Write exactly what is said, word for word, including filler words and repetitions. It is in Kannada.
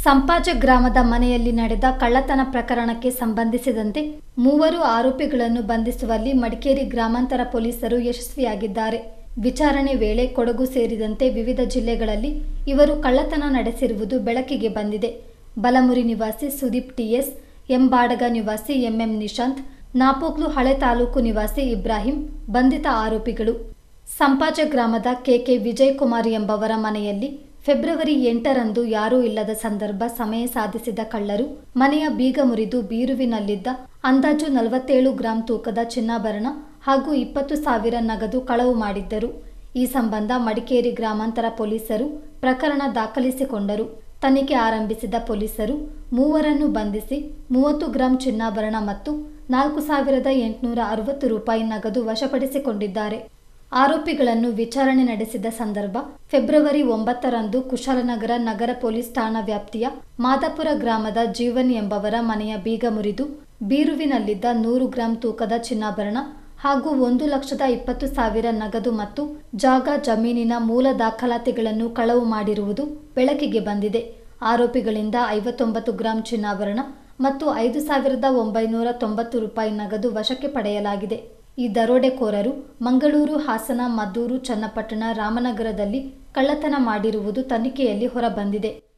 ಸಂಪಾಜೆ ಗ್ರಾಮದ ಮನೆಯಲ್ಲಿ ನಡೆದ ಕಳ್ಳತನ ಪ್ರಕರಣಕ್ಕೆ ಸಂಬಂಧಿಸಿದಂತೆ ಮೂವರು ಆರೋಪಿಗಳನ್ನು ಬಂಧಿಸುವಲ್ಲಿ ಮಡಿಕೇರಿ ಗ್ರಾಮಾಂತರ ಪೊಲೀಸರು ಯಶಸ್ವಿಯಾಗಿದ್ದಾರೆ. ವಿಚಾರಣೆ ವೇಳೆ ಕೊಡಗು ಸೇರಿದಂತೆ ವಿವಿಧ ಜಿಲ್ಲೆಗಳಲ್ಲಿ ಇವರು ಕಳ್ಳತನ ನಡೆಸಿರುವುದು ಬೆಳಕಿಗೆ ಬಂದಿದೆ. ಬಲಮುರಿ ನಿವಾಸಿ ಸುದೀಪ್ ಟಿಎಸ್, ಎಂಬಾಡಗ ನಿವಾಸಿ ಎಂಎಂ ನಿಶಾಂತ್, ನಾಪೋಕ್ಲು ಹಳೆ ತಾಲೂಕು ನಿವಾಸಿ ಇಬ್ರಾಹಿಂ ಬಂಧಿತ ಆರೋಪಿಗಳು. ಸಂಪಾಜೆ ಗ್ರಾಮದ ಕೆಕೆ ವಿಜಯ್ ಕುಮಾರ್ ಎಂಬವರ ಮನೆಯಲ್ಲಿ ಫೆಬ್ರವರಿ ಎಂಟರಂದು ಯಾರೂ ಇಲ್ಲದ ಸಂದರ್ಭ ಸಮಯ ಸಾಧಿಸಿದ ಕಳ್ಳರು ಮನೆಯ ಬೀಗ ಮುರಿದು ಬೀರುವಿನಲ್ಲಿದ್ದ ಅಂದಾಜು ನಲವತ್ತೇಳು ಗ್ರಾಂ ತೂಕದ ಚಿನ್ನಾಭರಣ ಹಾಗೂ ಇಪ್ಪತ್ತು ಸಾವಿರ ನಗದು ಕಳವು ಮಾಡಿದ್ದರು. ಈ ಸಂಬಂಧ ಮಡಿಕೇರಿ ಗ್ರಾಮಾಂತರ ಪೊಲೀಸರು ಪ್ರಕರಣ ದಾಖಲಿಸಿಕೊಂಡರು. ತನಿಖೆ ಆರಂಭಿಸಿದ ಪೊಲೀಸರು ಮೂವರನ್ನು ಬಂಧಿಸಿ ಮೂವತ್ತು ಗ್ರಾಂ ಚಿನ್ನಾಭರಣ ಮತ್ತು ನಾಲ್ಕು ಸಾವಿರದ ಎಂಟುನೂರ ಅರವತ್ತು ರೂಪಾಯಿ ನಗದು ವಶಪಡಿಸಿಕೊಂಡಿದ್ದಾರೆ. ಆರೋಪಿಗಳನ್ನು ವಿಚಾರಣೆ ನಡೆಸಿದ ಸಂದರ್ಭ ಫೆಬ್ರವರಿ ಒಂಬತ್ತರಂದು ಕುಶಾಲನಗರ ನಗರ ಪೊಲೀಸ್ ಠಾಣಾ ವ್ಯಾಪ್ತಿಯ ಮಾದಾಪುರ ಗ್ರಾಮದ ಜೀವನ್ ಎಂಬವರ ಮನೆಯ ಬೀಗ ಮುರಿದು ಬೀರುವಿನಲ್ಲಿದ್ದ ನೂರು ಗ್ರಾಂ ತೂಕದ ಚಿನ್ನಾಭರಣ ಹಾಗೂ ಒಂದು ಲಕ್ಷದ ಇಪ್ಪತ್ತು ಸಾವಿರ ನಗದು ಮತ್ತು ಜಾಗ ಜಮೀನಿನ ಮೂಲ ದಾಖಲಾತಿಗಳನ್ನು ಕಳವು ಮಾಡಿರುವುದು ಬೆಳಕಿಗೆ ಬಂದಿದೆ. ಆರೋಪಿಗಳಿಂದ ಐವತ್ತೊಂಬತ್ತು ಗ್ರಾಂ ಚಿನ್ನಾಭರಣ ಮತ್ತು ಐದು ಸಾವಿರದ ಒಂಬೈನೂರ ತೊಂಬತ್ತು ರೂಪಾಯಿ ನಗದು ವಶಕ್ಕೆ ಪಡೆಯಲಾಗಿದೆ. ಈ ದರೋಡೆಕೋರರು ಮಂಗಳೂರು, ಹಾಸನ, ಮದ್ದೂರು, ಚನ್ನಪಟ್ಟಣ, ರಾಮನಗರದಲ್ಲಿ ಕಳ್ಳತನ ಮಾಡಿರುವುದು ತನಿಖೆಯಲ್ಲಿ ಹೊರಬಂದಿದೆ.